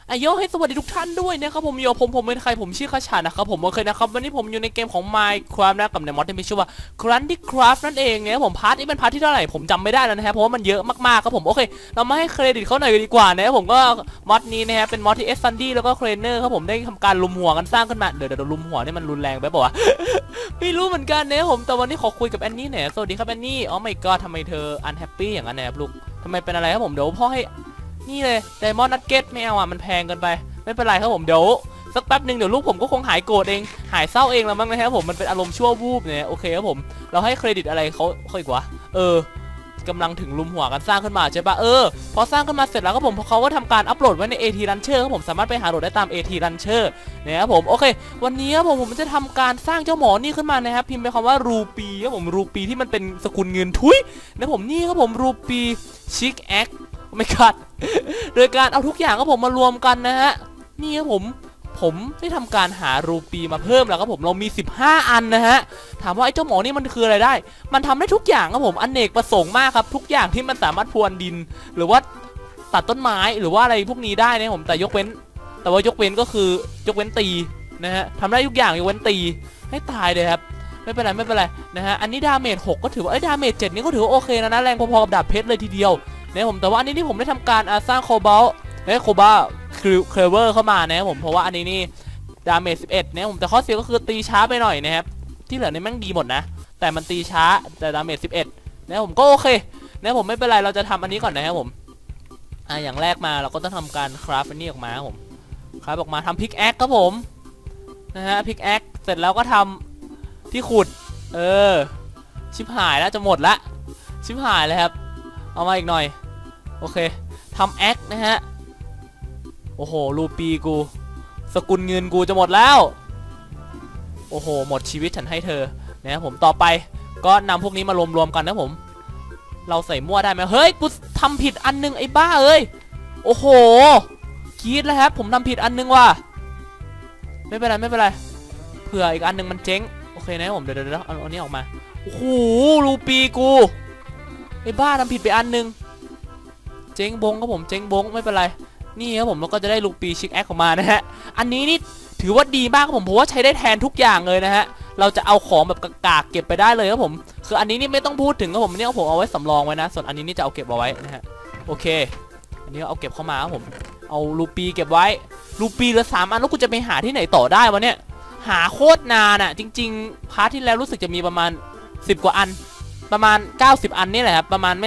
โยให้สวัสดีทุกท่านด้วยนะครับผมผมเป็นใครผมชื่อขชานะครับผมโอเคนะครับวันนี้ผมอยู่ในเกมของ Minecraft นะกับในมอดที่มีชื่อว่า Grunty Craft นั่นเองเนี่ยผมพาร์ทนี้เป็นพาร์ทที่เท่าไหร่ผมจำไม่ได้แล้วนะครับเพราะว่ามันเยอะมากๆครับผมโอเคเรามาให้เครดิตเขาหน่อยดีกว่านะผมก็มอดนี้นะครับเป็นมอดที่ซันดี้แล้วก็เครเนอร์ครับผมได้ทำการลุมหัวกันสร้างขึ้นมาเดี๋ยวลุมหัวนี่มันรุนแรงไปป่าวะ ไม่รู้เหมือนกันนะผมแต่วันนี้ขอคุยกับแอนนี่หน่อยสวัสดีครับแอนนี่อ๋อ my god ทำไมเธอ unhappy อย่างนั้นนะครับลูกทำไมเป็นอะไรครับผมเดี๋ยวพ่อให้นี่เลยไดมอนด์นัทเก็ตไม่เอาอ่ะมันแพงเกินไปไม่เป็นไรครับผมเดี๋ยวสักแป๊บหนึ่งเดี๋ยวลูกผมก็คงหายโกรธเองหายเศร้าเองแล้วมั้งนะครับผมมันเป็นอารมณ์ชั่ววูบเนี่ยโอเคครับผมเราให้เครดิตอะไรเขาอีกวะกำลังถึงลุมหัวกันสร้างขึ้นมาใช่ปะพอสร้างขึ้นมาเสร็จแล้วครับผมเขาก็ทำการอัปโหลดไว้ใน AT Launcher ครับผมสามารถไปหาโหลดได้ตาม AT Launcher นะครับผมโอเควันนี้ครับผมจะทำการสร้างเจ้าหมอนี่ขึ้นมานะครับพิมพ์ไปคำว่ารูปีครับผมรูปีที่มันเป็นสกุลเงินทุยนะผมนี่ครับผมรูปีชิคแอคไม่คัดโดยการเอาทุกอย่างครับผมมารวมกันนะฮะนี่ครับผมได้ทำการหารูปีมาเพิ่มแล้วครับผมเรามี15อันนะฮะถามว่าไอ้เจ้าหมอนี่มันคืออะไรได้มันทำได้ทุกอย่างครับผมอเนกประสงค์มากครับทุกอย่างที่มันสามารถพรวนดินหรือว่าตัดต้นไม้หรือว่าอะไรพวกนี้ได้นะผมแต่ว่ายกเว้นก็คือยกเว้นตีนะฮะทำได้ทุกอย่างยกเว้นตีให้ตายเลยครับไม่เป็นไรนะฮะอันนี้ดาเมจ6ก็ถือว่าดาเมจ7นี่ก็ถือว่าโอเคนะแรงพอๆกับดาบเพชรเลยทีเดียวนะผมแต่ว่าอันนี้ที่ผมได้ทำการสร้างโคบอลโคบาเคลเวอร์เข้ามานะผมเพราะว่าอันนี้นี่ดาเมจ11เนี่ยผมแต่ข้อเสียก็คือตีช้าไปหน่อยนะครับที่เหลือนี่แม่งดีหมดนะแต่มันตีช้าแต่ดาเมจ11นะผมก็โอเคนะผมไม่เป็นไรเราจะทำอันนี้ก่อนนะครับผมอย่างแรกมาเราก็ต้องทำการคราฟอันนี้ออกมาครับผมคราฟออกมาทำพิกแอคครับผมนะฮะพิกแอคเสร็จแล้วก็ทำที่ขุดชิบหายแล้วจะหมดละชิบหายเลยครับเอามาอีกหน่อยโอเคทำแอคนะฮะโอ้โหรูปีกูสกุลเงินกูจะหมดแล้วโอ้โหหมดชีวิตฉันให้เธอนะครับผมต่อไปก็นำพวกนี้มารวมกันนะผมเราใส่มั่วได้ไหมเฮ้ยกูทำผิดอันนึงไอ้บ้าเอ้ยโอ้โหคิดแล้วครับผมทำผิดอันนึงว่ะไม่เป็นไรเผื่ออีกอันนึงมันเจ๊งโอเคนะผมเดี๋ยวเอาอันนี้ออกมาโอ้โหรูปีกูไอ้บ้าทำผิดไปอันนึงเจ๊งบงครับผมเจ๊งบงไม่เป็นไรนี่ครับผมเราก็จะได้ลูกปีชิคแอคออกมานะฮะอันนี้นี่ถือว่าดีมากครับผมเพราะว่าใช้ได้แทนทุกอย่างเลยนะฮะเราจะเอาของแบบกากๆเก็บไปได้เลยครับผมคืออันนี้นี่ไม่ต้องพูดถึงครับผมนี่ผมเอาไว้สำรองไว้นะส่วนอันนี้นี่จะเอาเก็บเอาไว้นะฮะโอเคอันนี้เอาเก็บเข้ามาครับผมเอาลูปีเก็บไว้ลูปีเหลือ3อันแล้วกูจะไปหาที่ไหนต่อได้วะเนี่ยหาโคตรนานอ่ะจริงๆพาร์ทที่แล้วรู้สึกจะมีประมาณ10กว่าอันประมาณ90อันนี่แหละครับประมาณ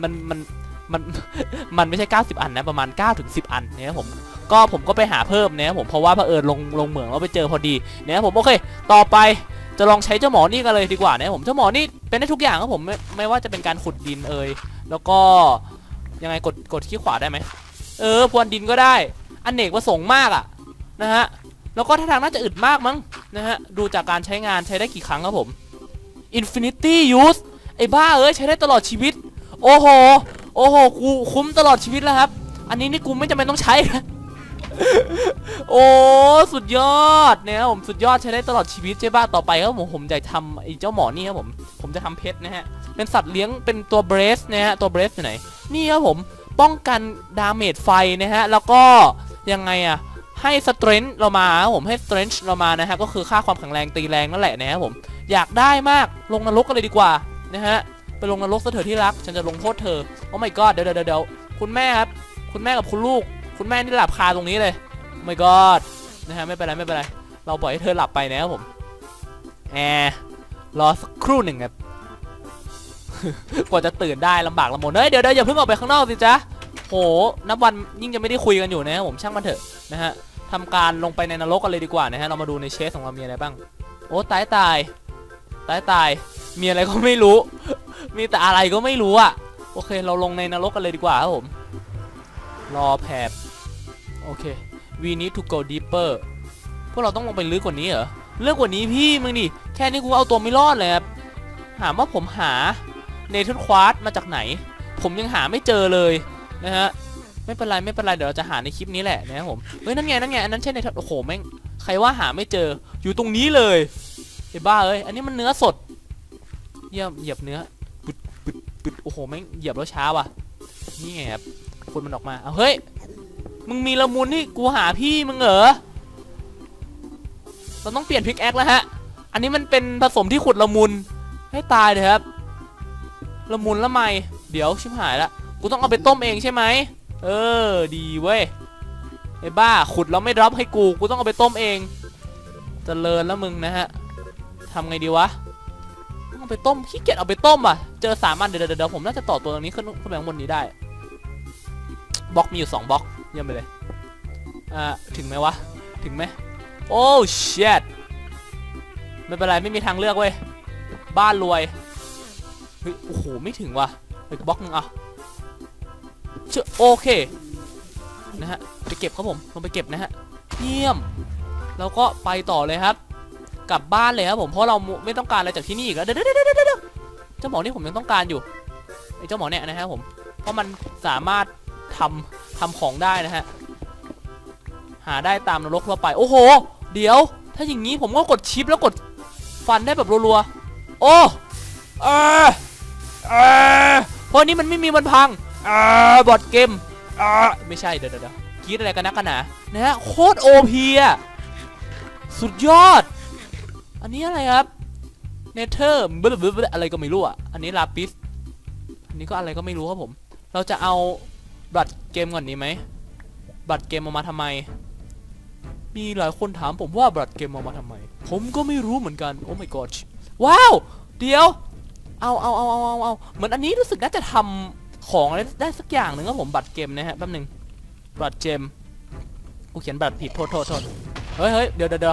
มันไม่ใช่90อันนะประมาณ9 ถึง 10อันเนี่ยผมก็ไปหาเพิ่มเนี่ยผมเพราะว่าลงเหมืองแล้วไปเจอพอดีเนี่ยผมโอเคต่อไปจะลองใช้เจ้าหมอนี่กันเลยดีกว่าเนี่ยผมเจ้าหมอนี่เป็นได้ทุกอย่างครับผมไม่ว่าจะเป็นการขุดดินแล้วก็ยังไงกดขี้ขวาได้ไหมพรวนดินก็ได้อเนกประสงค์มากอ่ะนะฮะแล้วก็ท่าทางน่าจะอึดมากมั้งนะฮะดูจากการใช้งานใช้ได้กี่ครั้งครับผม Infinity Use ไอ้บ้าใช้ได้ตลอดชีวิตโอ้โหกูคุ้มตลอดชีวิตแล้วครับอันนี้นี่กูไม่จำเป็นต้องใช้ โอ้สุดยอดเนี่ยผมสุดยอดใช้ได้ตลอดชีวิตใช่ป่ะต่อไปครับผมจะทำไอ้เจ้าหมอนี่ครับผมจะทำเพชรนะฮะเป็นสัตว์เลี้ยงเป็นตัวเบรสนะฮะตัวเบรสอยู่ไหนนี่ครับผมป้องกันดาเมจไฟนะฮะแล้วก็ยังไงอะให้สเตรนท์เรามาผมให้สเตรนท์เรามานะฮะก็คือค่าความแข็งแรงตีแรงนั่นแหละนะครับผมอยากได้มากลงนรกกันเลยดีกว่านะฮะไปลงนรกซะเถอะที่รักฉันจะลงโทษเธอโอ้ my god เดี๋ยวคุณแม่ครับคุณแม่กับคุณลูกคุณแม่นี่หลับคาตรงนี้เลยโอ้ my god นะฮะไม่เป็นไรเราปล่อยให้เธอหลับไปนะครับผมรอสักครู่หนึ่งครับ กว่าจะตื่นได้ลำบากลำบนเดี๋ยวอย่าเพิ่งออกไปข้างนอกสิจ๊ะโหนับวันยิ่งจะไม่ได้คุยกันอยู่นะครับผมช่างมันเถอะนะฮะทำการลงไปในนรกกันเลยดีกว่านะฮะเรามาดูในเชสของเรามีอะไรบ้างโอ้ตายมีอะไรก็ไม่รู้มีแต่อะไรก็ไม่รู้อ่ะโอเคเราลงในนรกกันเลยดีกว่าครับผมรอแผบโอเค we need to go deeper พวกเราต้องลงไปลึกกว่านี้เหรอลึกกว่านี้พี่มึงดิแค่นี้กูเอาตัวไม่รอดเลยครับถามว่าผมหาเนเธอร์ควาร์ตมาจากไหนผมยังหาไม่เจอเลยนะฮะไม่เป็นไรเดี๋ยวเราจะหาในคลิปนี้แหละนะครับผมเฮ้ยนั่นไงอันนั้นใช่เนเธอร์โอ้โหแม่งใครว่าหาไม่เจออยู่ตรงนี้เลยไอ้บ้าอันนี้มันเนื้อสดเหยียบเนื้อปิดโอ้โหแม่งเหยียบแล้วช้าว่ะนี่ไงครับคุณมันออกมาเอาเฮ้ยมึงมีละมุนนี่กูหาพี่มึงเหรอเราต้องเปลี่ยนพิกแอคแล้วฮะอันนี้มันเป็นผสมที่ขุดละมุนให้ตายเลยครับละมุนละไมเดี๋ยวชิบหายละกูต้องเอาไปต้มเองใช่ไหมดีเว้ยไอ้บ้าขุดแล้วไม่รับให้กูต้องเอาไปต้มเองเจริญแล้วมึงนะฮะทำไงดีวะต้องเอาไปต้มขี้เกียจเอาไปต้มอ่ะเจอ3 อันเดี๋ยวผมน่าจะต่อตัวตรงนี้ขึ้นไปข้างบนนี้ได้บล็อกมีอยู่2 บล็อกเยี่ยมไปเลยถึงไหมวะถึงไหมโอ้เชิดไม่เป็นไรไม่มีทางเลือกเว้ยบ้านรวยเฮ้ยโอ้โหไม่ถึงว่ะอีกบล็อกนึงอ่ะโอเคนะฮะไปเก็บครับผมลงไปเก็บนะฮะเยี่ยมแล้วก็ไปต่อเลยครับกลับบ้านเลยครับผมเพราะเราไม่ต้องการอะไรจากที่นี่อีกแล้วเดี๋ยวเจ้าหมอนี่ผมยังต้องการอยู่ไอ้เจ้าหมอเนี่ยนะฮะผมเพราะมันสามารถทำของได้นะฮะหาได้ตามนรกทั่วไปโอ้โหเดี๋ยวถ้าอย่างนี้ผมก็กดชิปแล้วกดฟันได้แบบรัวๆโอ้เพราะนี้มันไม่มีมันพังบอดเกมไม่ใช่เดี๋ยวคิดอะไรกันนักกันหนานะฮะโคตรโอพีอะสุดยอดอันนี้อะไรครับเนเธอร์อะไรก็ไม่รู้อ่ะอันนี้ลาปิสอันนี้ก็อะไรก็ไม่รู้ครับผมเราจะเอาบัตรเกมก่อนนี้ไหมบัตรเกมออกมาทำไมมีหลายคนถามผมว่าบัตรเกมออกมาทำไมผมก็ไม่รู้เหมือนกันโอ้ my god ว้าวเดี๋ยวเอาเหมือนอันนี้รู้สึกน่าจะทำของอะไรได้สักอย่างหนึ่งครับผมบัตรเกมนะฮะแป๊บหนึ่งบัตรเกมกูเขียนบัตรผิดโทษเฮ้ยเดี๋ยว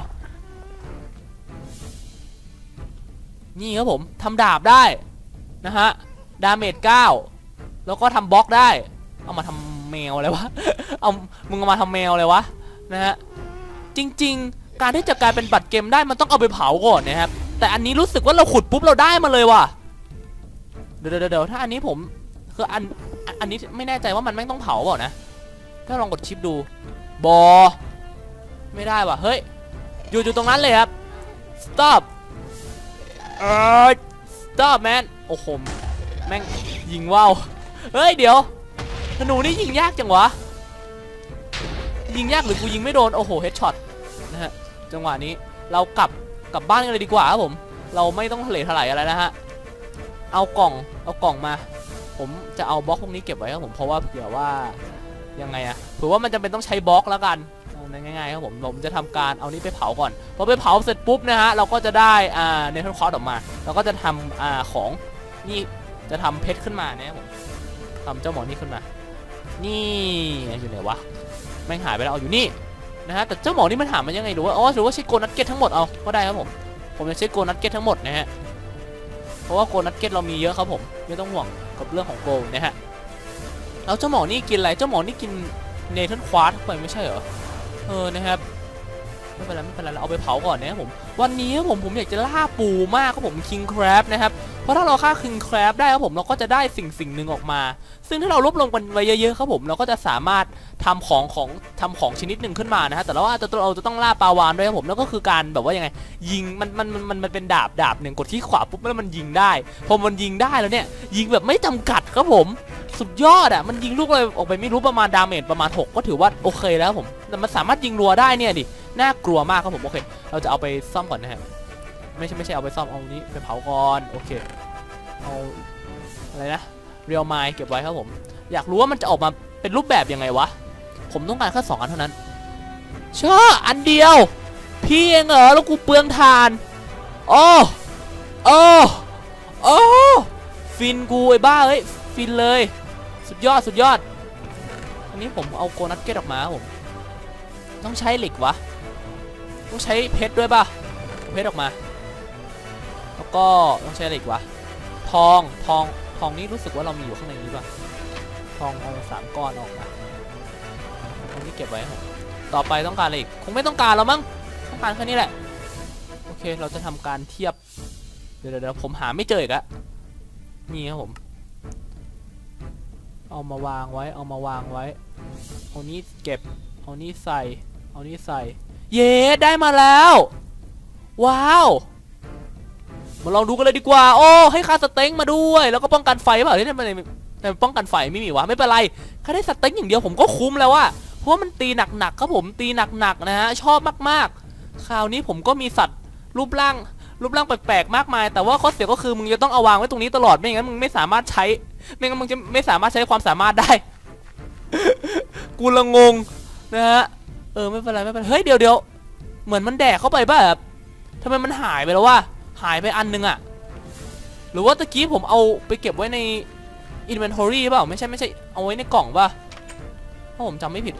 นี่ครับผมทำดาบได้นะฮะดาเมจ9แล้วก็ทำบล็อกได้เอามาทำแมวอะไรวะมึงเอามาทำแมวอะไรวะนะฮะจริงๆการที่จะกลายเป็นบัตรเกมได้มันต้องเอาไปเผาก่อนนะครับแต่อันนี้รู้สึกว่าเราขุดปุ๊บเราได้มาเลยว่ะเดี๋ยวถ้าอันนี้ผมคืออันนี้ไม่แน่ใจว่ามันไม่ต้องเผาเปล่านะถ้าลองกดชิปดูไม่ได้ว่ะเฮ้ยอยู่ตรงนั้นเลยครับ stop stop man โอ้โหแม่งยิงว่าวเฮ้ยเดี๋ยวธนูนี่ยิงยากจังวะยิงยากหรือกูยิงไม่โดนโอ้โหเฮดช็อตนะฮะจังหวะนี้เรากลับบ้านกันเลยดีกว่าครับผมเราไม่ต้องทะเลถลายอะไรนะฮะเอากล่องมาผมจะเอาบล็อกพวกนี้เก็บไว้ครับผมเพราะว่าเผื่อว่ายังไงอะเผื่อว่ามันจำเป็นต้องใช้บล็อกแล้วกันง่ายๆครับผมจะทำการเอานี้ไปเผาก่อนพอไปเผาเสร็จปุ๊บนะฮะเราก็จะได้เนเธอร์คอร์สออกมาเราก็จะทำของนี่จะทำเพชรขึ้นมาเนี่ยผมทำเจ้าหมอนี่ขึ้นมานี่อยู่ไหนวะไม่หายไปแล้วเอาอยู่นี่นะฮะแต่เจ้าหมอนี่มันหามันยังไงหรือว่าใช้โกนัทเก็ตทั้งหมดเอาก็ได้ครับผมจะใช้โกนัทเก็ตทั้งหมดนะฮะเพราะว่าโกนัทเก็ตเรามีเยอะครับผมไม่ต้องห่วงกับเรื่องของโกนะฮะแล้วเจ้าหมอนี่กินอะไรเจ้าหมอนี่กินเนเธอร์คอร์สไปไม่ใช่เหรอนะครับไม่เป็นไรเราเอาไปเผาก่อนนะครับผมวันนี้ผมอยากจะล่าปูมากครับผมคิงคราฟนะครับเพราะถ้าเราฆ่าคิงคราฟได้ครับผมเราก็จะได้สิ่งหนึ่งออกมาซึ่งถ้าเรารวบรวมกันไว้เยอะๆครับผมเราก็จะสามารถทำของชนิดหนึ่งขึ้นมานะฮะแต่ว่าเราจะต้องล่าปลาวาฬด้วยครับผมแล้วก็คือการแบบว่ายังไงยิงมันเป็นดาบหนึ่งกดที่ขวาปุ๊บแล้วมันยิงได้พอมันยิงได้แล้วเนี่ยยิงแบบไม่จำกัดครับผมสุดยอดอ่ะมันยิงลูกอะไรออกไปไม่รู้ประมาณดาเมจประมาณ6ก็ถือว่าโอเคแล้วผมแต่มันสามารถยิงรัวได้เนี่ยดิน่ากลัวมากครับผมโอเคเราจะเอาไปซ่อมก่อนนะฮะไม่ใช่เอาไปซ่อมเอานี้ไปเผาก่อนโอเคเอาอะไรนะเรียลไมล์เก็บไว้ครับผมอยากรู้ว่ามันจะออกมาเป็นรูปแบบยังไงวะผมต้องการแค่2 อันเท่านั้นเชื่ออันเดียวพี่เองเหรอแล้วกูเปลืองทานโอ้ฟินกูไอ้บ้าเอ้ยฟินเลยสุดยอดอันนี้ผมเอาโกนัทเก็ตออกมาผมต้องใช้เหล็กวะต้องใช้เพชรด้วยป่ะเพชรออกมาแล้วก็ต้องใช้เหล็กวะทองนี่รู้สึกว่าเรามีอยู่ข้างในนี้ป่ะทองเอา3 ก้อนออกมาตรงนี้เก็บไว้ครับต่อไปต้องการอะไรอีกคงไม่ต้องการแล้วมั้งต้องการแค่นี้แหละโอเคเราจะทำการเทียบเดี๋ยวผมหาไม่เจออีกอะนี่ครับผมเอามาวางไว้เอานี้เก็บเอานี้ใส่เย้ได้มาแล้วว้าวมาลองดูกันเลยดีกว่าโอ้ให้ค่าสเต็งมาด้วยแล้วก็ป้องกันไฟเปล่าที่นั่นมันป้องกันไฟไม่มีวะไม่เป็นไรแค่ได้สเต็งอย่างเดียวผมก็คุ้มแล้วว่ะเพราะว่ามันตีหนักๆครับผมตีหนักๆนะฮะชอบมากๆคราวนี้ผมก็มีสัตว์รูปร่างแปลกๆมากมายแต่ว่าข้อเสียก็คือมึงจะต้องเอาวางไว้ตรงนี้ตลอดไม่งั้นมึงไม่สามารถใช้ไม่งั้นมึงจะไม่สามารถใช้ความสามารถได้ กูละงงนะฮะไม่เป็นไรเฮ้ยเดี๋ยวเหมือนมันแดกเข้าไปป่ะแบบทำไมมันหายไปแล้ววะหายไปอันนึงอะหรือว่าตะกี้ผมเอาไปเก็บไว้ใน inventory เปล่าไม่ใช่เอาไว้ในกล่องป่ะถ้าผมจำไม่ผิด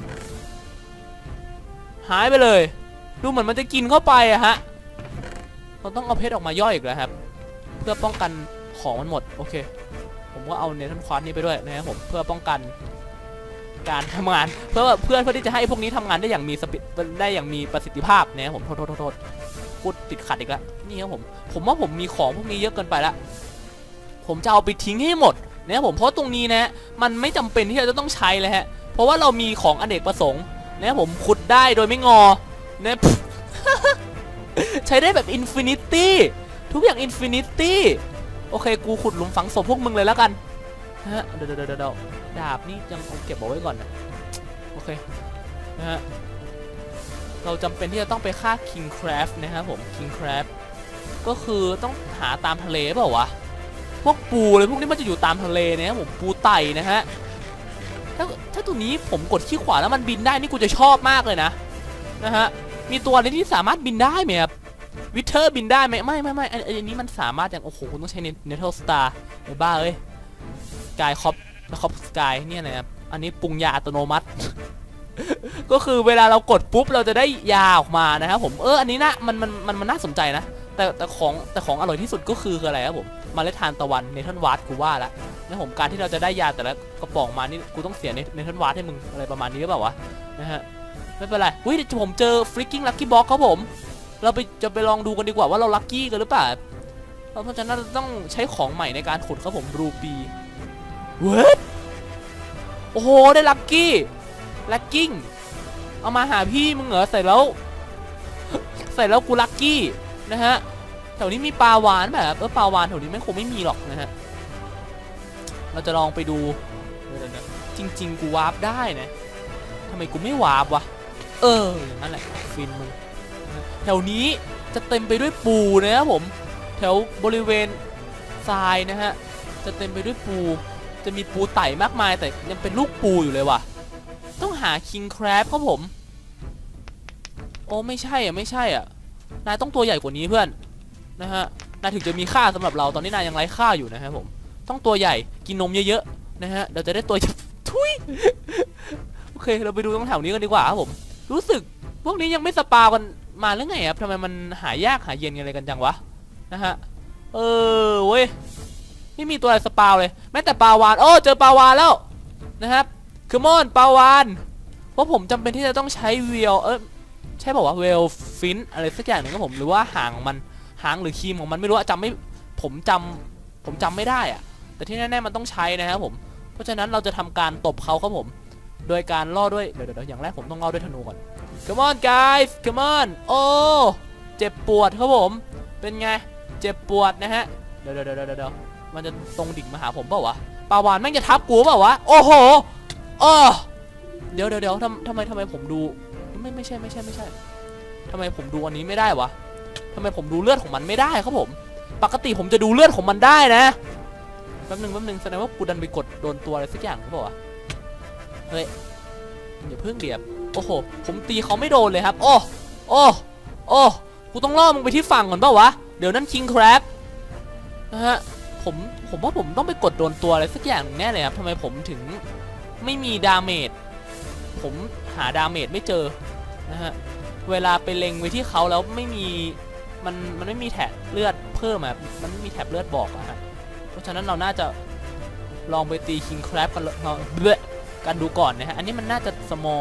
หายไปเลยดูเหมือนมันจะกินเข้าไปอะฮะเราต้องเอาเพชรออกมาย่อยอีกแล้วครับเพื่อป้องกันของมันหมดโอเคผมก็เอาเนทันควอนนี้ไปด้วยนะครับผมเพื่อป้องกันการทำงานเพื่อที่จะให้พวกนี้ทำงานได้อย่างมีประสิทธิภาพนะครับผมโทษพูดติดขัดอีกแล้วนี่ครับผมว่าผมมีของพวกนี้เยอะเกินไปแล้วผมจะเอาไปทิ้งให้หมดนะครับผมเพราะตรงนี้นะมันไม่จำเป็นที่เราจะต้องใช้เลยฮะเพราะว่าเรามีของอเนกประสงค์นะครับผมขุดได้โดยไม่งอนะ ใช้ได้แบบอินฟินิตี้ทุกอย่างอินฟินิตี้โอเคกูขุดหลุมฝังศพพวกมึงเลยแล้วกันฮะเดี๋ยวดาบนี่ยังเก็บเอาไว้ก่อนนะโอเคนะฮะเราจำเป็นที่จะต้องไปฆ่า King Crab นะครับผม King Crab ก็คือต้องหาตามทะเลเปล่าวะพวกปูเลยพวกนี้มันจะอยู่ตามทะเลนะครับผมปูไต่นะฮะถ้าตัวนี้ผมกดขี้ขวาแล้วมันบินได้นี่กูจะชอบมากเลยนะฮะมีตัวอะไรที่สามารถบินได้ไหมครับวิเทอร์บินได้ไหมไม่อันนี้มันสามารถอย่างโอ้โหคุณต้องใช้เนเธอร์สตาร์ไอ้บ้าเอ้ยสกายคอปสกายเนี่ยนะครับอันนี้ปรุงยาอัตโนมัติ ก็คือเวลาเรากดปุ๊บเราจะได้ยาออกมานะครับผมอันนี้นะมันน่าสนใจนะแต่ของอร่อยที่สุดก็คืออะไรครับผมเมล็ดทานตะวันเนเธอร์วาร์ดกูว่าแล้วนะผมการที่เราจะได้ยาแต่ละกระป๋องมานี่กูต้องเสียเนเธอร์วาร์ดให้มึงอะไรประมาณนี้หรือเปล่าวะนะฮะไม่เป็นไรอุ้ยผมเจอฟริกกิ้งลัคกี้บ็อกครับผมเราจะไปลองดูกันดีกว่าว่าเราลัคกี้กันหรือเปล่าเพราะฉะนั้นเราต้องใช้ของใหม่ในการขุดครับผมรูปีเวิร์ดโอ้โหได้ลัคกิ้งเอามาหาพี่มึงเหรอใส่แล้วกูลัคกี้นะฮะแถวนี้มีปลาหวานแบบปลาหวานแถวนี้ไม่คงไม่มีหรอกนะฮะเราจะลองไปดูจริงๆกูวาร์ปได้นะทำไมกูไม่วาร์ปวะอย่างนั้นแหละฟินมึงแถวนี้จะเต็มไปด้วยปูนะครับผมแถวบริเวณทรายนะฮะจะเต็มไปด้วยปูจะมีปูไต่มากมายแต่ยังเป็นลูกปูอยู่เลยว่ะต้องหา King Crab ครับผมโอ้ไม่ใช่อ่ะนายต้องตัวใหญ่กว่านี้เพื่อนนะฮะนายถึงจะมีค่าสำหรับเราตอนนี้นายยังไร้ค่าอยู่นะฮะผมต้องตัวใหญ่กินนมเยอะๆนะฮะเราจะได้ตัวทุยโอเคเราไปดูตรงแถวนี้กันดีกว่าครับผมรู้สึกพวกนี้ยังไม่สปากันมาหรือไงครับทำไมมันหายากหาเย็นอะไรกันจังวะนะฮะเว้ยไม่มีตัวอะไรสปาเลยแม้แต่ปลาวานเจอปลาวานแล้วนะครับคือมอนปลาวานเพราะผมจำเป็นที่จะต้องใช้เวลใช่บอกว่าเวลฟินอะไรสักอย่างหนึ่งครับผมหรือว่าหางของมันหางหรือครีมของมันไม่รู้ผมจำไม่ได้อะแต่ที่แน่ๆมันต้องใช้นะครับผมเพราะฉะนั้นเราจะทำการตบเขาครับผมโดยการล่อด้วยเดี๋ยวอย่างแรกผมต้องล่อด้วยธนูก่อน Come on guys Come on เจ็บปวดครับผมเป็นไงเจ็บปวดนะฮะเดี๋ยวมันจะตรงดิ่งมาหาผมเปล่าวะปลาวานแม่งจะทับกูเปล่าวะโอ้โหเดี๋ยวทำไมผมดูไม่ใช่ทำไมผมดูอันนี้ไม่ได้วะทำไมผมดูเลือดของมันไม่ได้ครับผมปกติผมจะดูเลือดของมันได้นะแป๊บนึงแสดงว่ากูดันไปกดโดนตัวอะไรสักอย่างหรือเปล่าวะเฮ้ยอย่าเพิ่งเดียบโอ้โหผมตีเขาไม่โดนเลยครับโอ้กูต้องล่อมึงไปที่ฝั่งก่อนเปล่าวะเดี๋ยวนั่น King Crab นะฮะผมว่าผมต้องไปกดโดนตัวอะไรสักอย่างแน่เลยครับทำไมผมถึงไม่มีดาเมจผมหาดาเมจไม่เจอนะฮะเวลาไปเล็งไว้ที่เขาแล้วไม่มีมันไม่มีแถบเลือดเพิ่มอะมันไม่มีแถบเลือดบอกอะฮะเพราะฉะนั้นเราน่าจะลองไปตี King Crab กันดูก่อนนะฮะอันนี้มันน่าจะ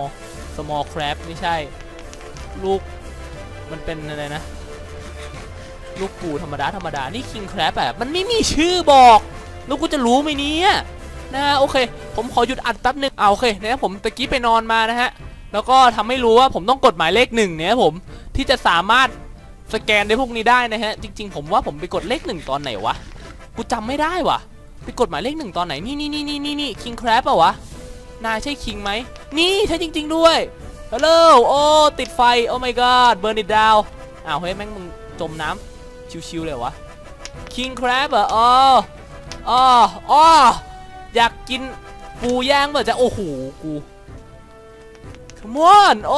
small crab ไม่ใช่ลูกมันเป็นอะไรนะลูกปูธรรมดานี่ King Crab แบบมันไม่มีชื่อบอกแล้วกูจะรู้ไหมเนี่ยนะฮะโอเคผมขอหยุดอัดแป๊บนึงโอเคนะผมตะกี้ไปนอนมานะฮะแล้วก็ทำให้รู้ว่าผมต้องกดหมายเลข1เนี่ยผมที่จะสามารถสแกนได้พวกนี้ได้นะฮะจริงๆผมว่าผมไปกดเลข1ตอนไหนวะกูจำไม่ได้วะไปกดหมายเลข1ตอนไหนนี่ King Crab เปล่าวะนายใช่ King ไหมนี่ใช่จริงๆด้วยฮัลโหลโอ้ติดไฟโอ้ my god burn it down อ้าวเฮ้ยแม่งมึงจมน้ำชิวๆเลยวะ king crab เหรออ๋ออยากกินปูย่างแบบจะโอ้โหกู come on โอ้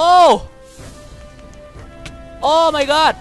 my god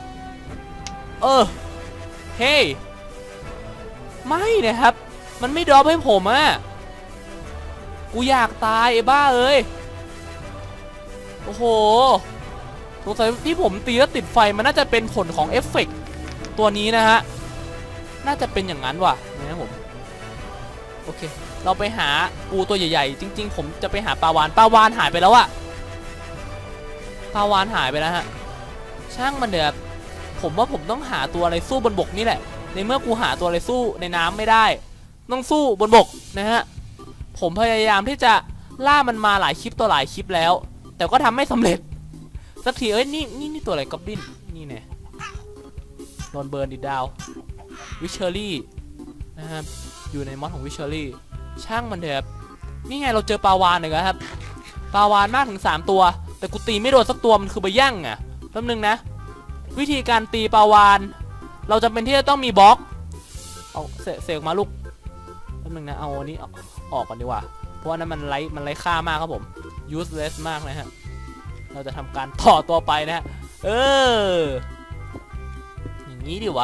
เฮ้ยไม่นะครับมันไม่ดรอปให้ผมอะกูอยากตายไอ้บ้าเอ้ยโอ้โหสงสัยที่ผมตีแล้วติดไฟมันน่าจะเป็นผลของเอฟเฟกต์ตัวนี้นะฮะน่าจะเป็นอย่างนั้นว่ะนะครับผมโอเคเราไปหาปูตัวใหญ่ๆจริงๆผมจะไปหาปลาวานหายไปแล้วอะปลาวานหายไปแล้วฮะช่างมันเถอะผมว่าผมต้องหาตัวอะไรสู้บนบกนี่แหละในเมื่อกูหาตัวอะไรสู้ในน้ำไม่ได้ต้องสู้บนบกนะฮะผมพยายามที่จะล่ามันมาหลายคลิปต่อหลายคลิปแล้วแต่ก็ทำไม่สำเร็จสักทีนี่ตัวอะไรก๊อบบินนี่เนี่ยโดนเบิร์นดิดาววิชเชอรี่นะครับอยู่ในมอดของวิชเชอรี่ช่างมันเถอะนี่ไงเราเจอปลาวานเลยครับปลาวานมากถึง3ตัวแต่กูตีไม่โดนสักตัวมันคือใบย่างอ่ะแป๊บนึงนะวิธีการตีปลาวานเราจำเป็นที่จะต้องมีบล็อกเอาเสกมาลูกแป๊บนึงนะเอาอันนี้ออกก่อนดีกว่าเพราะว่านั้นมันไร้ค่ามากครับผม useless มากนะฮะเราจะทำการต่อตัวไปนะฮะอย่างนี้ดิวะ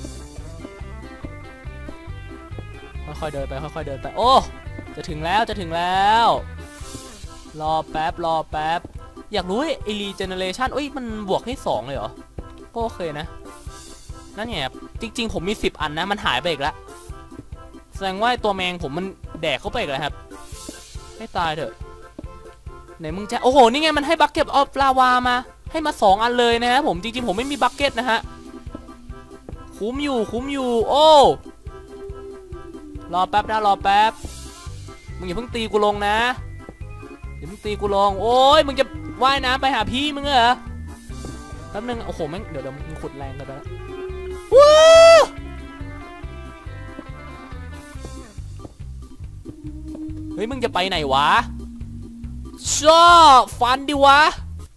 ค่อยๆเดินไปโอ้จะถึงแล้วรอแป๊บอยากรู้ไอ้รีเจเนเรชันมันบวกให้2เลยเหรอก็โอเคนะนั่นไงจริงๆผมมี10อันนะมันหายไปอีกแล้วแสดงว่าตัวแมงผมมันแดกเข้าไปอีกแล้วครับให้ตายเถอะไหนมึงจะโอ้โหนี่ไงมันให้บักเก็ตออฟลาวามาให้มา2อันเลยนะฮะผมจริงๆผมไม่มีบักเก็ตนะฮะคุ้มอยู่โอ้รอแป๊บมึงอย่าเพิ่งตีกูลงนะอย่าเพิ่งตีกูลงโอ้ยมึงจะว่ายน้ำไปหาพี่มึงเหรอแป๊บนึงโอ้โหแม่งเดี๋ยวมึงขุดแรงกันไปแล้วว้าเฮ้ยมึงจะไปไหนวะชอบฟันดิวะ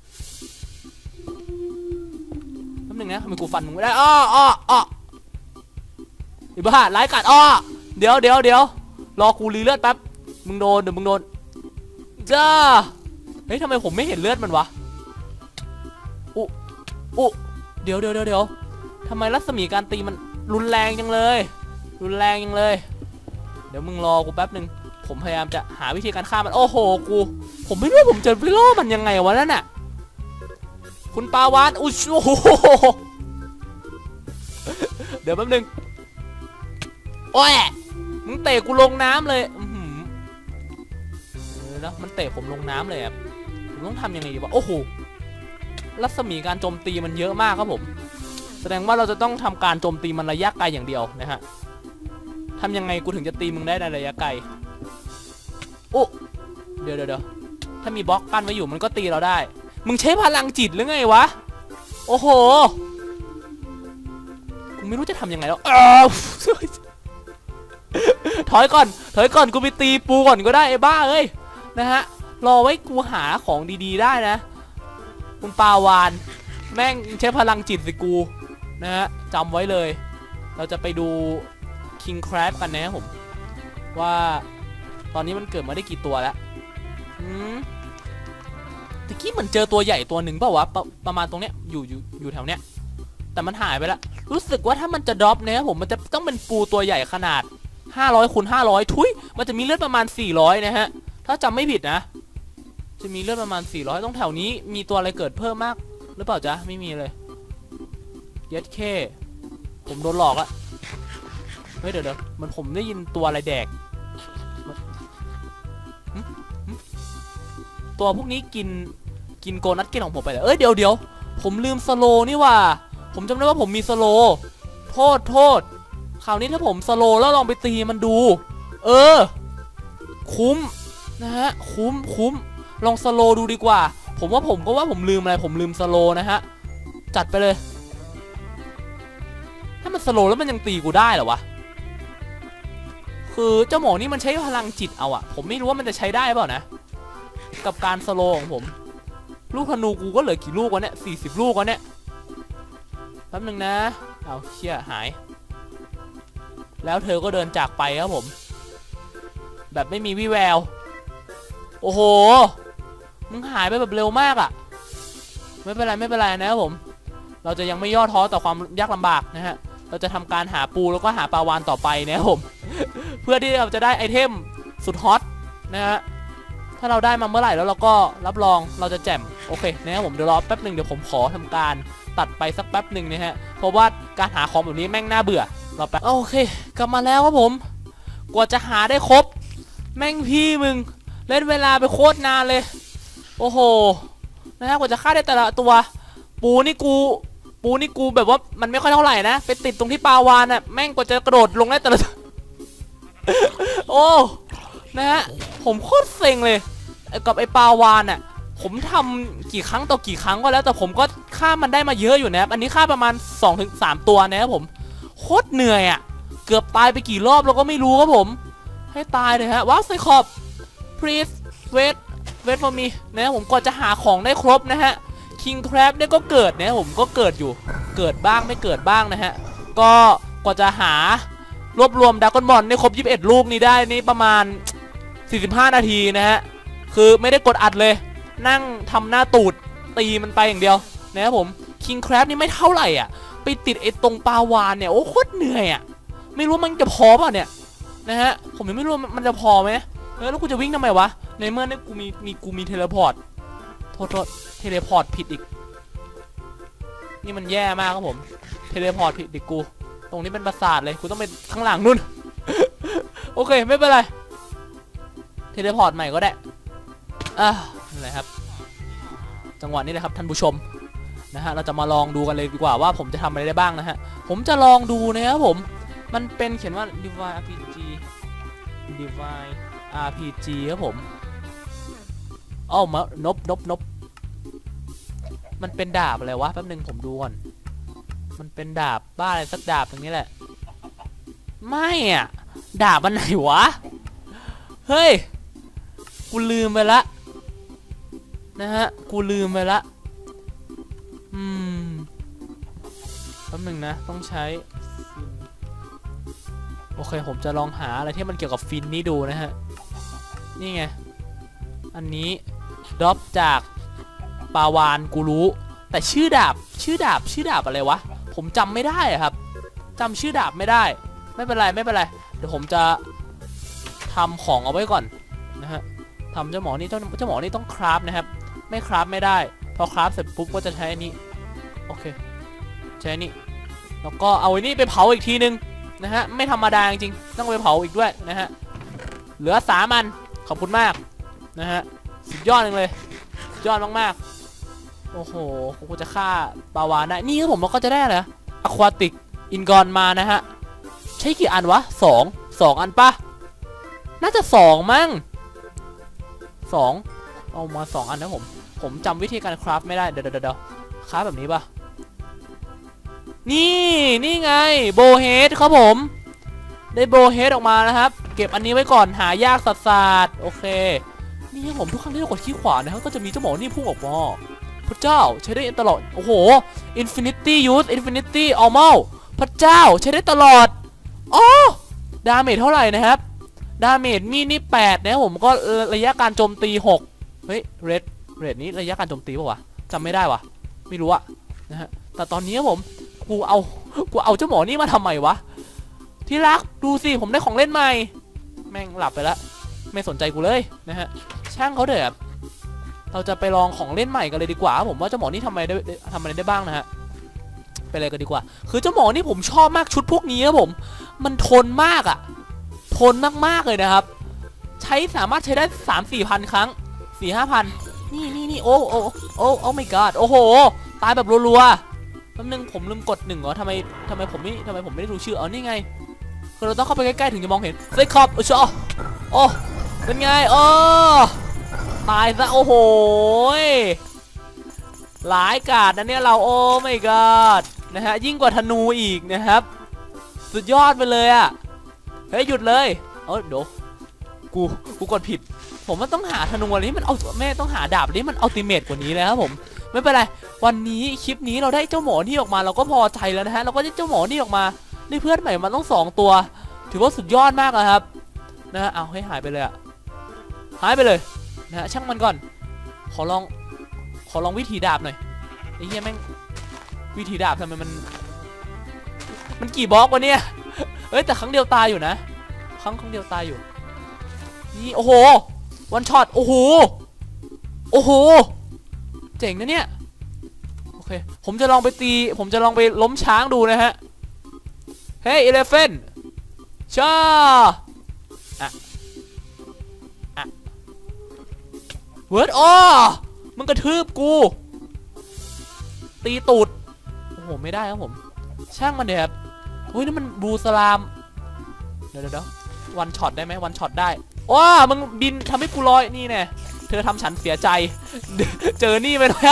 แป๊บนึงนะทำไมกูฟันมึงไม่ได้ไอ้บ้าไร้กัดเดี๋ยวรอกูรีเลือดแป๊บมึงโดนจ้าเฮ้ยทำไมผมไม่เห็นเลือดมันวะเดี๋ยวทำไมรัศมีการตีมันรุนแรงจังเลยเดี๋ยวมึงรอกูแป๊บนึงผมพยายามจะหาวิธีการฆ่ามันโอ้โหผมไม่รู้ผมจะไปล่อมันยังไงวะนั่นน่ะคุณปาวานโอ้โหเดี๋ยวแป๊บนึงโอ้ยมึงเตะกูลงน้ำเลยนะมันเตะผมลงน้ำเลยครับผมต้องทำยังไงดีวะโอ้โหรัศมีการโจมตีมันเยอะมากครับผมแสดงว่าเราจะต้องทำการโจมตีมันระยะไกลอย่างเดียวนะฮะทำยังไงกูถึงจะตีมึงได้ในระยะไกลโอ้เดี๋ยวถ้ามีบล็อกกั้นไว้อยู่มันก็ตีเราได้มึงใช้พลังจิตหรือไงวะโอ้โหกูไม่รู้จะทำยังไงแล้วถอยก่อนกูไปตีปูก่อนก็ได้ไอ้บ้าเอ้ยนะฮะรอไว้กูหาของดีๆได้นะคุณปาวานแม่งใช้พลังจิตสิกูนะฮะจำไว้เลยเราจะไปดู King Crab กันนะครับผมว่าตอนนี้มันเกิดมาได้กี่ตัวแล้วตะกี้เหมือนเจอตัวใหญ่ตัวหนึ่งเปล่าวะประมาณตรงเนี้ยอยู่แถวเนี้ยแต่มันหายไปแล้วรู้สึกว่าถ้ามันจะดรอปเนี่ยผมมันจะต้องเป็นปูตัวใหญ่ขนาด500 คูณ 500ทุยมันจะมีเลือดประมาณ400นะฮะถ้าจำไม่ผิดนะจะมีเลือดประมาณ400ตรงแถวนี้มีตัวอะไรเกิดเพิ่มมากหรือเปล่าจ๊ะไม่มีเลยเย็ดเคผมโดนหลอกอะเฮ้ยเดี๋ยวมันผมได้ยินตัวอะไรแดกตัวพวกนี้กินโกนัทเก็ตของผมไปเลยเดี๋ยวผมลืมสโลนี่ว่าผมจำได้ว่าผมมีสโลโทษคราวนี้ถ้าผมสโลแล้วลองไปตีมันดูคุ้มนะฮะคุ้มลองสโลดูดีกว่าผมว่าผมลืมอะไรผมลืมสโลนะฮะจัดไปเลยถ้ามันสโลแล้วมันยังตีกูได้เหรอวะคือเจ้าหมอนี่มันใช้พลังจิตเอาอะผมไม่รู้ว่ามันจะใช้ได้เปล่านะกับการสโลของผมลูกธนูกูก็เหลือกี่ลูกวะเนี่ย40 ลูกวะเนี่ยแป๊บนึงนะเอาเชี่ยหายแล้วเธอก็เดินจากไปครับผมแบบไม่มีวี่แววโอ้โหมึงหายไปแบบเร็วมากอ่ะไม่เป็นไรนะครับผมเราจะยังไม่ย่อท้อต่อความยากลำบากนะฮะเราจะทำการหาปูแล้วก็หาปลาวาฬต่อไปนะครับผมเพื่อที่เราจะได้ไอเทมสุดฮอตนะฮะถ้าเราได้มาเมื่อไหร่แล้วเราก็รับรองเราจะแจ่มโอเคนะครับผมเดี๋ยวรอแป๊บหนึ่งเดี๋ยวผมขอทำการตัดไปสักแป๊บหนึ่งนะฮะเพราะว่าการหาของแบบนี้แม่งน่าเบื่อรอแป๊บโอเคกลับมาแล้วครับผมกว่าจะหาได้ครบแม่งพี่มึงเล่นเวลาไปโคตรนานเลยโอ้โหนะฮะกว่าจะฆ่าได้แต่ละตัวปูนี่กูแบบว่ามันไม่ค่อยเท่าไหร่นะไปติดตรงที่ปลาวาฬน่ะแม่งกว่าจะกระโดดลงได้แต่ละ โอ้นะฮะผมโคตรเซ็งเลยกับไอ้ปลาวาฬน่ะผมทำกี่ครั้งต่อกี่ครั้งก็แล้วแต่ผมก็ฆ่ามันได้มาเยอะอยู่นะครับอันนี้ฆ่าประมาณ 2-3 ตัวนะครับผมโคตรเหนื่อยอ่ะเกือบตายไปกี่รอบเราก็ไม่รู้ครับผมให้ตายเลยฮะว้าวไซคอบ please wait for me นะผมกว่าจะหาของได้ครบนะฮะ King Crab เนี่ยก็เกิดนะผมก็เกิดอยู่เกิดบ้างไม่เกิดบ้างนะฮะก็กว่าจะหารวบรวมดราก้อนบอลได้ครบ21 ลูกนี้ได้นี่ประมาณ45 นาทีนะฮะคือไม่ได้กดอัดเลยนั่งทำหน้าตูดตีมันไปอย่างเดียวนะครับผม King Crab นี่ไม่เท่าไหร่อ่ะไปติดไอ้ตรงปลาวาฬเนี่ยโอ้โคตรเหนื่อยอ่ะไม่รู้มันจะพอป่ะเนี่ยนะฮะผมยังไม่รู้มันจะพอไหมแล้วกูจะวิ่งทำไมวะในเมื่อนี่กูมีเทเลพอร์ตโทษเทเลพอร์ตผิดอีกนี่มันแย่มากครับผมเทเลพอร์ตผิดอีกกูตรงนี้เป็นปราสาทเลยกูต้องไปข้างหลังนู่น โอเคไม่เป็นไรเทเลพอร์ตใหม่ก็ได้นั่นแหละครับจังหวะนี้เลยครับท่านผู้ชมนะฮะเราจะมาลองดูกันเลยดีกว่าว่าผมจะทำอะไรได้บ้างนะฮะผมจะลองดูนะครับผมมันเป็นเขียนว่า Divine RPG ครับผมอ้าวมานบมันเป็นดาบอะไรวะแป๊บนึงผมดูก่อนมันเป็นดาบบ้าอะไรสักดาบตรงนี้แหละไม่อ่ะดาบมันไหนวะเฮ้ยกูลืมไปละนะฮะกูลืมไปละแป๊บนึงนะต้องใช้โอเคผมจะลองหาอะไรที่มันเกี่ยวกับฟินนี่ดูนะฮะนี่ไงอันนี้ดรอปจากปลาวาฬกูรู้แต่ชื่อดาบอะไรวะผมจำไม่ได้ครับจำชื่อดาบไม่ได้ไม่เป็นไรเดี๋ยวผมจะทำของเอาไว้ก่อนนะฮะทำเจ้าหมอนี่ต้องคราฟนะครับไม่คราฟไม่ได้พอคราฟเสร็จปุ๊บก็จะใช้อันนี้โอเคใช้อันนี้แล้วก็เอาไอ้นี่ไปเผาอีกทีนึงนะฮะไม่ธรรมดาจริงต้องไปเผาอีกด้วยนะฮะเหลือ3 อันขอบคุณมากนะฮะสุดยอดเลยยอดมากๆโอ้โหกูจะฆ่าปลาวาฬได้นี่ผมก็จะได้เหรออะควาติกอินกอนมานะฮะใช้กี่อันวะ2อันปะน่าจะ2มั้ง2เอามา2 อันนะผมจำวิธีการคราฟไม่ได้เดี๋ยวคราฟแบบนี้ปะนี่ไงโบเฮดครับผมได้โบเฮดออกมานะครับเก็บอันนี้ไว้ก่อนหายากสัสโอเคนี่ผมทุกครั้งที่เรากดขี้ขวานะครับก็จะมีเจ้าหมอนี่พุ่งออกมาพระเจ้าใช้ได้ตลอดโอ้โห Infinity Use Infinity Normal พระเจ้าใช้ได้ตลอดอ๋อดาเมจเท่าไหร่นะครับดาเมจมีนี่8นะผมก็ระยะการโจมตี6เฮ้ยเรดนี้ระยะการโจมตีป่าวะจำไม่ได้วะไม่รู้อะนะฮะแต่ตอนนี้ผมกูเอาเจ้าหมอนี่มาทำไมวะที่รักดูสิผมได้ของเล่นใหม่แม่งหลับไปแล้วไม่สนใจกูเลยนะฮะช่างเขาเถอะเราจะไปลองของเล่นใหม่กันเลยดีกว่าผมว่าเจ้าหมอนี่ทำอะไรได้บ้างนะฮะไปเลยกันดีกว่าคือเจ้าหมอนี่ผมชอบมากชุดพวกนี้ครับผมมันทนมากอ่ะทนมากๆเลยนะครับสามารถใช้ได้ 3-4 พันครั้ง 4-5 พันนี่โอ้ my god โอ้โหตายแบบรัวๆแป๊บนึงผมลืมกด1เหรอทำไมผมไม่ได้ดูชื่อนี่ไงคือเราต้องเข้าไปใกล้ๆถึงจะมองเห็นไซคอบโอ้เป็นไงตายซะโอ้โหหลายกาดนะเนี่ยเราโอ้ my god นะฮะยิ่งกว่าธนูอีกนะครับสุดยอดไปเลยอ่ะเฮ้ยหยุดเลยเดี๋ยวกูกดผิดผมว่าต้องหาธนูอะไรที่มันเอาแม่ต้องหาดาบที่มันอัลติเมทกว่านี้แล้วครับผมไม่เป็นไรวันนี้คลิปนี้เราได้เจ้าหมอนี่ออกมาเราก็พอใจแล้วนะฮะเราก็ได้เจ้าหมอนี่ออกมาได้เพื่อนใหม่มาต้อง2ตัวถือว่าสุดยอดมากนะครับนะฮะเอาให้หายไปเลยอะหายไปเลยนะฮะช่างมันก่อนขอลองวิธีดาบหน่อยไอ้เหี้ยแม่งวิธีดาบทำไมมันกี่บล็อกวะเนี่ยเอ้ยแต่ครั้งเดียวตายอยู่นะครั้งเดียวตายอยู่นี่โอ้โหวันช็อตโอ้โหเจ๋งนะเนี่ยโอเคผมจะลองไปล้มช้างดูนะฮะเฮ้ยเอเลฟเฟนช่าเวิร์ดอ้อมึงกระทืบกูตีตูดโอ้โหไม่ได้ครับผมช่างมันเดี๋ยวครับเฮ้ยนี่มันบลูสลามเดี๋ยววันช็อตได้ไหมวันช็อตได้ว้ามึงบินทำให้กูลอยนี่แน่เธอทำฉันเสียใจเจอนี่ไปเลย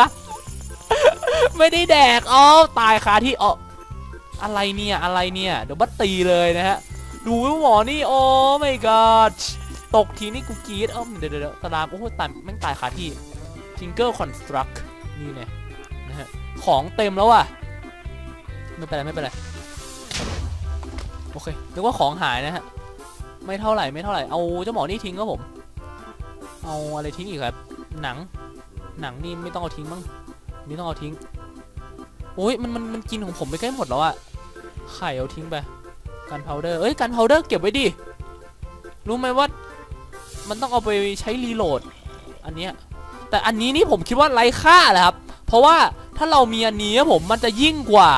ไม่ได้แดกอ๋อตายคาที่อ๋ออะไรเนี่ยเดี๋ยวบัตตีเลยนะฮะดูหมอนี่โอ้ my god ตกทีนี่กูกรี๊ดเดี๋ยวสลามโอ้โหตายแม่งตายคาที่ทิงเกิลคอนสตรักนี่เนี่ยนะฮะของเต็มแล้วอ่ะไม่เป็นไรโอเคนึกว่าของหายนะฮะไม่เท่าไหร่เอาเจ้าหมอนี่ทิ้งก็ผมเอาอะไรทิ้งอีกครับหนังนี่ไม่ต้องเอาทิ้งมั้งนี่ต้องเอาทิ้งโอ้ยมันกินของผมไปใกล้หมดแล้วอะไข่เอาทิ้งไปกันพาวเดอร์กันพาวเดอร์เก็บไว้ดิรู้ไหมว่ามันต้องเอาไปใช้รีโหลดอันเนี้ยแต่อันนี้นี่ผมคิดว่าไร้ค่าแหละครับเพราะว่าถ้าเรามีอันนี้ผมมันจะยิ่งกว่า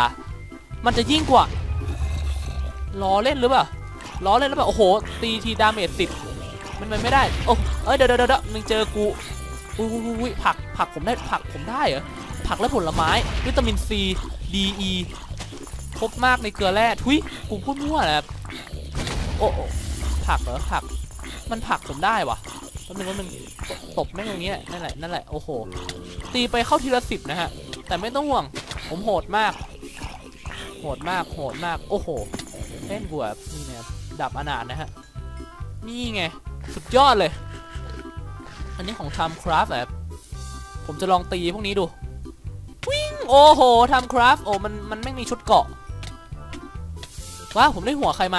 ล้อเล่นหรือเปล่าโอ้โหตีทีดาเมจ10มันไม่ได้โอ้เดี๋ยวมึงเจอกูอุ้ยผักผมได้เหรอผักและผลไม้วิตามินซีดีอีครบมากในเกลือแร่ทุยกูพูดมั่วแหละโอ้ผักเหรอผักมันผักผมได้วะมันตบแม่งตรงนี้นั่นแหละโอ้โหตีไปเข้าทีละ10นะฮะแต่ไม่ต้องห่วงผมโหดมากโอ้โหเล่นกูแบบนี่เนี่ยดับอนาถนะฮะนี่ไงสุดยอดเลยอันนี้ของทำคราฟแบบผมจะลองตีพวกนี้ดูวิ่งโอ้โหทำคราฟโอ้มันไม่มีชุดเกาะว้าผมได้หัวใครมา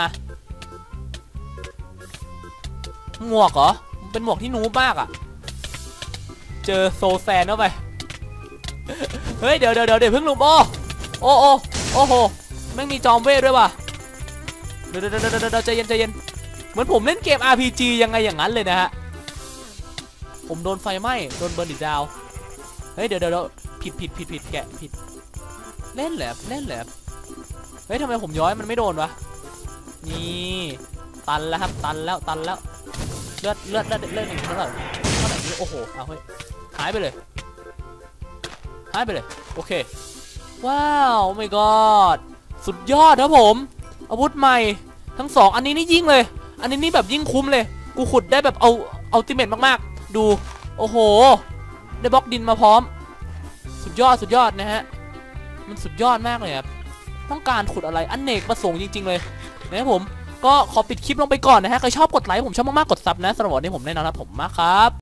หมวกเหรอเป็นหมวกที่นูบมากอ่ะเจอโซแซนเข้าไปเฮ้ยเดี๋ยวเพิ่งลุมโอ้โหไม่มีจอมเวทด้วยว่ะเดี๋ยวใจเย็นเหมือนผมเล่นเกม RPG ยังไงอย่างนั้นเลยนะฮะผมโดนไฟไหม้โดนเบิร์นดิดาวเฮ้ยเดี๋ยวผิดแกะผิดเล่นแหลบเฮ้ยทำไมผมย้อยมันไม่โดนวะนี่ตันแล้วครับตันแล้วเลือดหนึ่งเท่าไหร่โอ้โหเอาเฮ้ยหายไปเลยโอเคว้าวโอ้ my god สุดยอดครับผมอาวุธใหม่ทั้ง2อันนี้นี่ยิ่งเลยอันนี้นี่แบบยิ่งคุ้มเลยกูขุดได้แบบเอาอัลติเมทมากๆดูโอ้โหได้บล็อกดินมาพร้อมสุดยอดนะฮะมันสุดยอดมากเลยครับต้องการขุดอะไรอเนกประสงค์จริงๆเลยนะครับผมก็ขอปิดคลิปลงไปก่อนนะฮะใครชอบกดไลค์ผมชอบมากๆกดซับนะสำหรับวันนี้ผมแน่นอนครับผมมากครับ